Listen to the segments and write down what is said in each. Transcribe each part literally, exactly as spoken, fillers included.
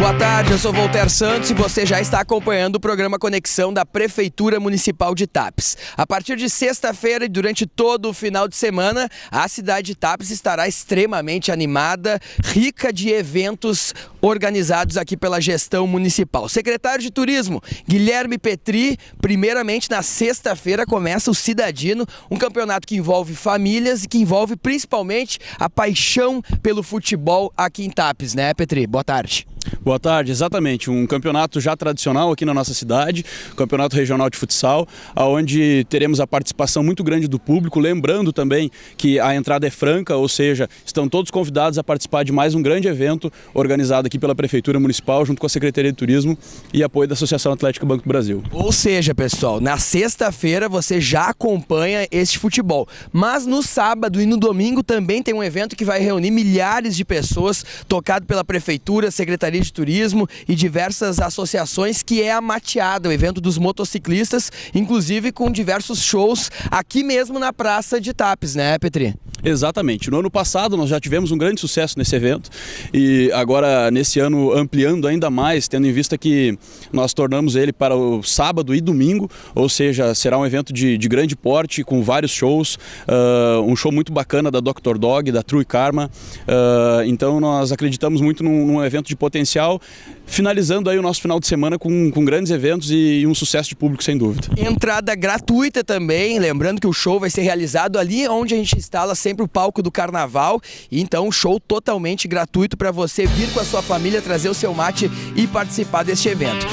Boa tarde, eu sou Voltaire Santos e você já está acompanhando o programa Conexão da Prefeitura Municipal de Tapes. A partir de sexta-feira e durante todo o final de semana, a cidade de Tapes estará extremamente animada, rica de eventos organizados aqui pela gestão municipal. Secretário de Turismo, Guilherme Petri, primeiramente na sexta-feira começa o Cidadino, um campeonato que envolve famílias e que envolve principalmente a paixão pelo futebol aqui em Tapes, né, Petri? Boa tarde. Boa tarde, exatamente, um campeonato já tradicional aqui na nossa cidade, campeonato regional de futsal, onde teremos a participação muito grande do público, lembrando também que a entrada é franca, ou seja, estão todos convidados a participar de mais um grande evento organizado aqui pela Prefeitura Municipal, junto com a Secretaria de Turismo e apoio da Associação Atlética Banco do Brasil. Ou seja, pessoal, na sexta-feira você já acompanha este futebol, mas no sábado e no domingo também tem um evento que vai reunir milhares de pessoas, tocado pela Prefeitura, Secretaria de Turismo e diversas associações, que é a Mateada, o evento dos motociclistas, inclusive com diversos shows aqui mesmo na Praça de Tapes, né, Petri? Exatamente. No ano passado nós já tivemos um grande sucesso nesse evento e agora nesse ano ampliando ainda mais, tendo em vista que nós tornamos ele para o sábado e domingo, ou seja, será um evento de, de grande porte com vários shows, uh, um show muito bacana da doutor Dog, da True Karma, uh, então nós acreditamos muito num, num evento de potencial, finalizando aí o nosso final de semana com, com grandes eventos e, e um sucesso de público sem dúvida. Entrada gratuita também, lembrando que o show vai ser realizado ali onde a gente instala sempre o palco do carnaval, e então um show totalmente gratuito para você vir com a sua família, trazer o seu mate e participar deste evento.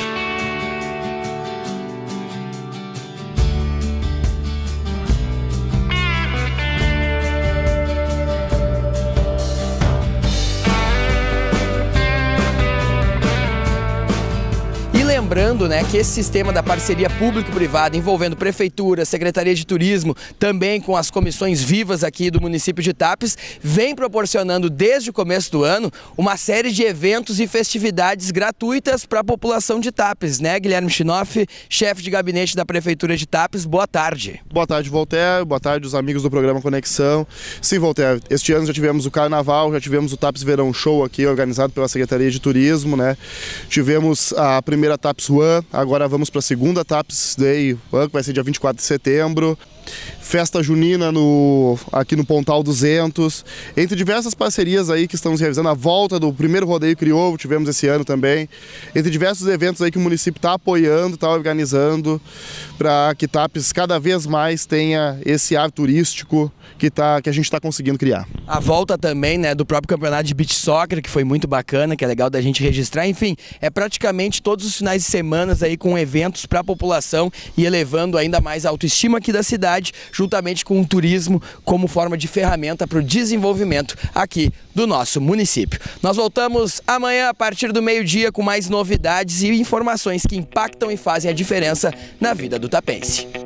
Lembrando, né, que esse sistema da parceria público-privada envolvendo Prefeitura, Secretaria de Turismo, também com as comissões vivas aqui do município de Tapes, vem proporcionando desde o começo do ano uma série de eventos e festividades gratuitas para a população de Tapes, né, Guilherme Schinoff, chefe de gabinete da Prefeitura de Tapes, boa tarde. Boa tarde, Voltaire, boa tarde os amigos do programa Conexão. Sim, Voltaire, este ano já tivemos o Carnaval, já tivemos o Tapes Verão Show aqui, organizado pela Secretaria de Turismo, né, tivemos a primeira Tapes One, agora vamos para a segunda Tapes Day One, que vai ser dia vinte e quatro de setembro. Festa junina no, aqui no Pontal duzentos, entre diversas parcerias aí que estamos realizando, a volta do primeiro rodeio Crioulo, tivemos esse ano também, entre diversos eventos aí que o município está apoiando, está organizando, para que Tapes cada vez mais tenha esse ar turístico que, tá, que a gente está conseguindo criar. A volta também, né, do próprio campeonato de beach soccer, que foi muito bacana, que é legal da gente registrar, enfim, é praticamente todos os finais de semana aí com eventos para a população e elevando ainda mais a autoestima aqui da cidade, juntamente com o turismo como forma de ferramenta para o desenvolvimento aqui do nosso município. Nós voltamos amanhã a partir do meio-dia com mais novidades e informações que impactam e fazem a diferença na vida do tapense.